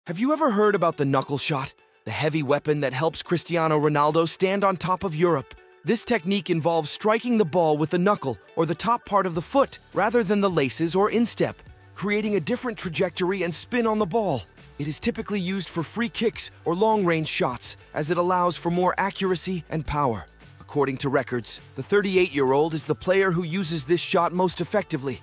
Have you ever heard about the knuckle shot? The heavy weapon that helps Cristiano Ronaldo stand on top of Europe. This technique involves striking the ball with the knuckle, or the top part of the foot, rather than the laces or instep, creating a different trajectory and spin on the ball. It is typically used for free kicks or long-range shots, as it allows for more accuracy and power. According to records, the 38-year-old is the player who uses this shot most effectively,